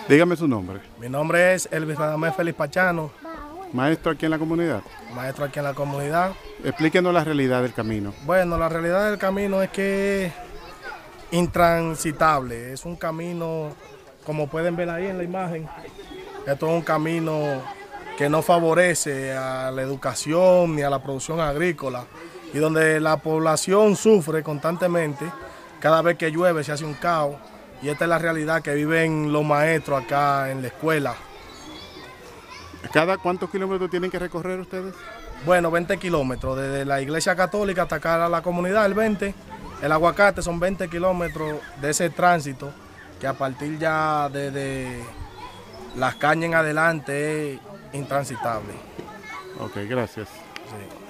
Dígame su nombre. Mi nombre es Elvis Radamés Félix Pachano, Maestro aquí en la comunidad. maestro aquí en la comunidad. Explíquenos la realidad del camino. Bueno, la realidad del camino es que es intransitable. Es un camino, como pueden ver ahí en la imagen, esto es un camino que no favorece a la educación ni a la producción agrícola y donde la población sufre constantemente. Cada vez que llueve se hace un caos y esta es la realidad que viven los maestros acá en la escuela. ¿Cada cuántos kilómetros tienen que recorrer ustedes? Bueno, 20 kilómetros, desde la iglesia católica hasta acá a la comunidad, el 20. El aguacate son 20 kilómetros de ese tránsito, que a partir ya de las cañas en adelante es intransitable. Ok, gracias. Sí.